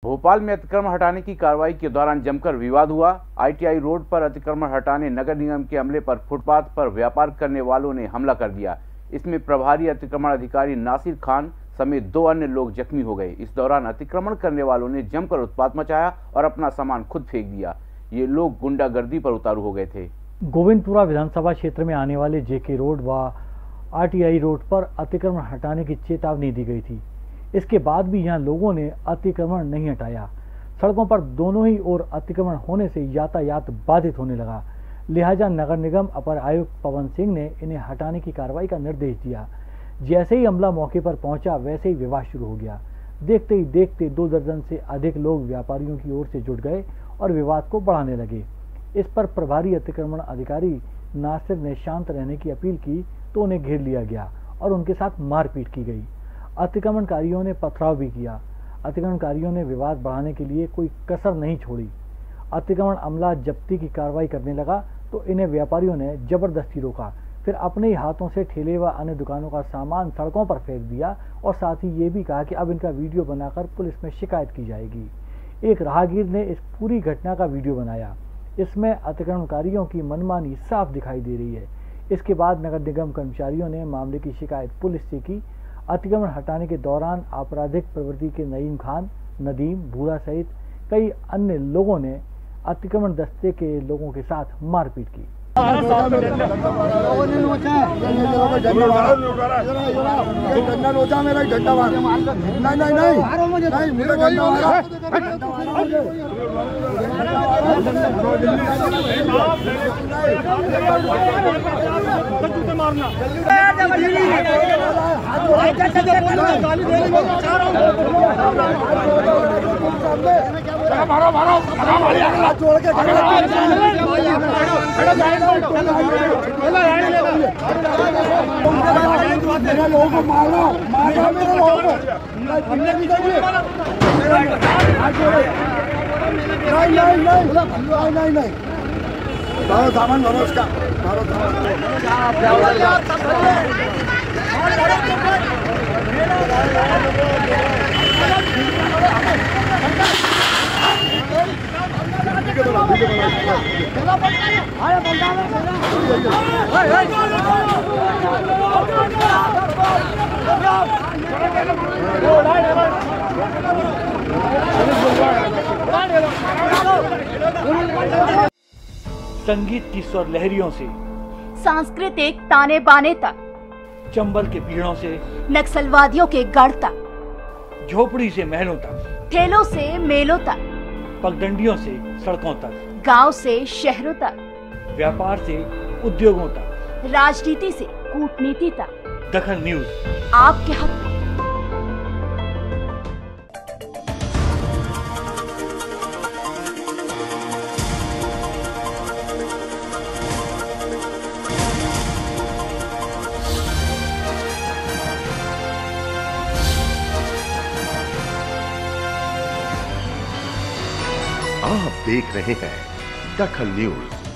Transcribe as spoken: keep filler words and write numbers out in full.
भोपाल में अतिक्रमण हटाने की कार्रवाई के दौरान जमकर विवाद हुआ। आईटीआई रोड पर अतिक्रमण हटाने नगर निगम के अमले पर फुटपाथ पर व्यापार करने वालों ने हमला कर दिया। इसमें प्रभारी अतिक्रमण अधिकारी नासिर खान समेत दो अन्य लोग जख्मी हो गए। इस दौरान अतिक्रमण करने वालों ने जमकर उत्पात मचाया और अपना सामान खुद फेंक दिया। ये लोग गुंडागर्दी पर उतारू हो गए थे। गोविंदपुरा विधानसभा क्षेत्र में आने वाले जेके रोड व आरटीआई रोड पर अतिक्रमण हटाने की चेतावनी दी गई थी। इसके बाद भी यहां लोगों ने अतिक्रमण नहीं हटाया। सड़कों पर दोनों ही ओर अतिक्रमण होने से यातायात बाधित होने लगा। लिहाजा नगर निगम अपर आयुक्त पवन सिंह ने इन्हें हटाने की कार्रवाई का निर्देश दिया। जैसे ही अमला मौके पर पहुंचा वैसे ही विवाद शुरू हो गया। देखते ही देखते दो दर्जन से अधिक लोग व्यापारियों की ओर से जुट गए और विवाद को बढ़ाने लगे। इस पर प्रभारी अतिक्रमण अधिकारी नासिर ने शांत रहने की अपील की तो उन्हें घेर लिया गया और उनके साथ मारपीट की गई। अतिक्रमणकारियों ने पथराव भी किया। अतिक्रमणकारियों ने विवाद बढ़ाने के लिए कोई कसर नहीं छोड़ी। अतिक्रमण अमला जब्ती की कार्रवाई करने लगा तो इन्हें व्यापारियों ने जबरदस्ती रोका, फिर अपने ही हाथों से ठेले व अन्य दुकानों का सामान सड़कों पर फेंक दिया और साथ ही ये भी कहा कि अब इनका वीडियो बनाकर पुलिस में शिकायत की जाएगी। एक राहगीर ने इस पूरी घटना का वीडियो बनाया। इसमें अतिक्रमणकारियों की मनमानी साफ दिखाई दे रही है। इसके बाद नगर निगम कर्मचारियों ने मामले की शिकायत पुलिस से की। अतिक्रमण हटाने के दौरान आपराधिक प्रवृत्ति के नईम खान, नदीम, भूरा सहित कई अन्य लोगों ने अतिक्रमण दस्ते के लोगों के साथ मारपीट की। मारो मारो जोड़ के मेरे लोगों को मारो मारो मेरे लोगों को नहीं नहीं नहीं नहीं नहीं मारो सामान मारो उसका मारो संगीत की स्वर लहरियों से सांस्कृतिक ताने बाने तक, चंबल के पीड़ों से नक्सलवादियों के गढ़ तक, झोपड़ी से महलों तक, ठेलों से मेलों तक, पगडंडियों से सड़कों तक, गांव से शहरों तक, व्यापार से उद्योगों तक, राजनीति से कूटनीति तक, दखल न्यूज आपके हक में। आप देख रहे हैं दखल न्यूज।